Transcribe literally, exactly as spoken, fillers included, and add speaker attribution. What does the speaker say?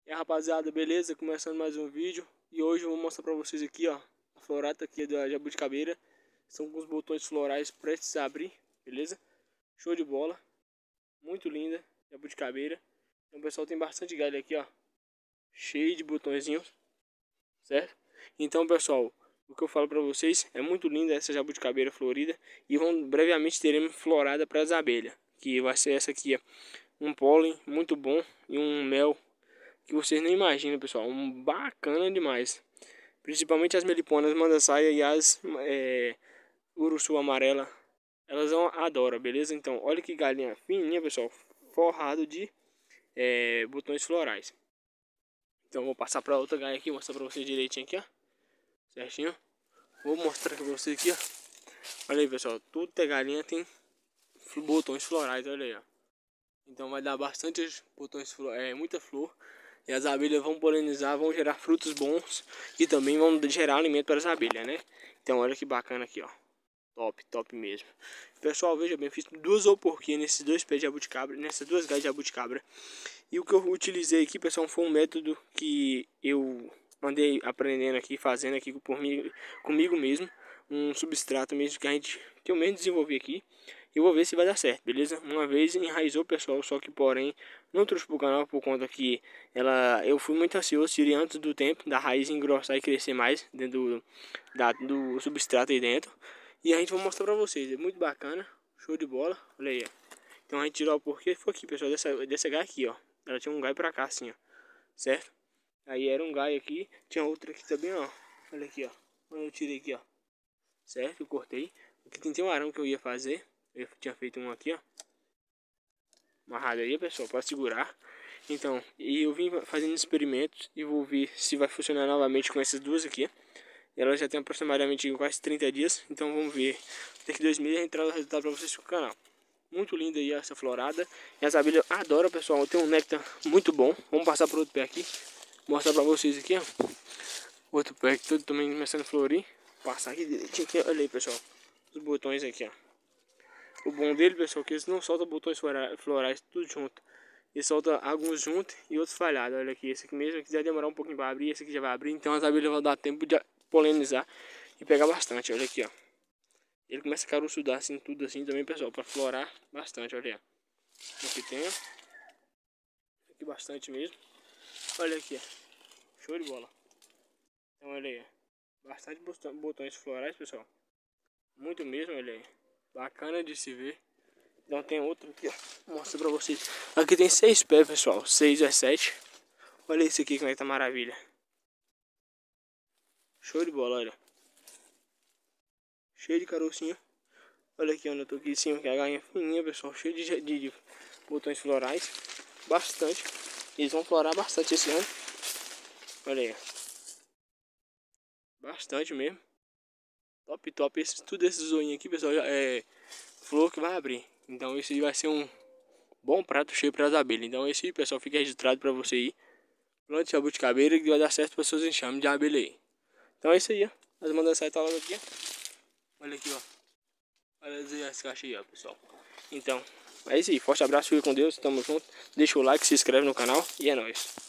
Speaker 1: E aí, rapaziada, beleza? Começando mais um vídeo. E hoje eu vou mostrar pra vocês aqui, ó, a florata aqui da jabuticabeira. São com os botões florais prestes a abrir, beleza? Show de bola. Muito linda, jabuticabeira. Então, pessoal, tem bastante galho aqui, ó, cheio de botõezinhos, certo? Então, pessoal, o que eu falo pra vocês, é muito linda essa jabuticabeira florida. E vão, brevemente teremos florada para as abelhas, que vai ser essa aqui, ó, um pólen muito bom e um mel que vocês nem imaginam, pessoal, um bacana demais. Principalmente as meliponas manda-saia e as é, urussu amarela, elas adoram, beleza? Então, olha que galinha fininha, pessoal, forrado de é, botões florais. Então, vou passar para outra galinha aqui, mostrar para vocês direitinho aqui, ó, certinho. Vou mostrar para vocês aqui, ó. Olha aí, pessoal, tudo que é galinha tem botões florais, olha aí, ó. Então, vai dar bastante botões, é, muita flor. E as abelhas vão polinizar, vão gerar frutos bons e também vão gerar alimento para as abelhas, né? Então olha que bacana aqui, ó. Top, top mesmo. Pessoal, veja bem, fiz duas oporquinhas nesses dois pés de jabuticabra, nessas duas galhas de jabuticabra. E o que eu utilizei aqui, pessoal, foi um método que eu andei aprendendo aqui, fazendo aqui por mim, comigo mesmo. Um substrato mesmo que a gente, que eu mesmo desenvolvi aqui. Eu vou ver se vai dar certo, beleza? Uma vez enraizou, pessoal, só que porém não trouxe pro canal por conta que ela, eu fui muito ansioso, tirei antes do tempo da raiz engrossar e crescer mais dentro do, da, do substrato aí dentro. E a gente vai mostrar pra vocês, é muito bacana, show de bola, olha aí, ó. Então a gente tirou o porquê, foi aqui, pessoal, dessa, dessa gaia aqui, ó. Ela tinha um gaio pra cá, assim, ó, certo? Aí era um gaio aqui, tinha outra aqui também, ó. Olha aqui, ó, quando eu tirei aqui, ó, certo? Eu cortei. Aqui tem, tem um arame que eu ia fazer. Eu tinha feito um aqui, ó, amarrado aí, pessoal, para segurar. Então, e eu vim fazendo experimentos e vou ver se vai funcionar novamente com essas duas aqui. Ela já tem aproximadamente quase trinta dias, então vamos ver. Daqui dois meses a gente traz o resultado para vocês no canal. Muito linda aí essa florada. E as abelhas adoram, pessoal. Tem um néctar muito bom. Vamos passar para outro pé aqui. Mostrar para vocês aqui, ó. Outro pé aqui, todo também começando a florir. Passar aqui direitinho aqui, olha aí, pessoal. Os botões aqui, ó. O bom dele, pessoal, é que eles não soltam botões florais tudo junto. Ele solta alguns juntos e outros falhados. Olha aqui, esse aqui mesmo, quiser demorar um pouquinho para abrir, esse aqui já vai abrir. Então as abelhas vão dar tempo de polinizar e pegar bastante. Olha aqui, ó. Ele começa a caroçudar assim, tudo assim também, pessoal, para florar bastante. Olha aí. Aqui tem, ó. Aqui bastante mesmo. Olha aqui, ó. Show de bola. Então olha aí, ó. Bastante botões florais, pessoal. Muito mesmo, olha aí. Bacana de se ver. Então tem outro aqui, ó. Mostra pra vocês. Aqui tem seis pés, pessoal. Seis é sete. Olha esse aqui, como é que tá maravilha. Show de bola, olha. Cheio de carocinho. Olha aqui onde eu tô aqui em cima, que é a galinha fininha, pessoal. Cheio de, de, de botões florais. Bastante. Eles vão florar bastante esse ano. Olha aí. Bastante mesmo. Top, top. Esse, tudo esses zoinhos aqui, pessoal, é flor que vai abrir. Então esse vai ser um bom prato cheio para as abelhas. Então esse aí, pessoal, fica registrado para você aí. Plante jabuticabeira que vai dar certo para seus enxames de abelha aí. Então é isso aí, ó. As manda-saia tá logo aqui, ó. Olha aqui, ó. Olha as caixas aí, ó, pessoal. Então, é isso aí. Forte abraço, fique com Deus. Tamo junto. Deixa o like, se inscreve no canal e é nóis.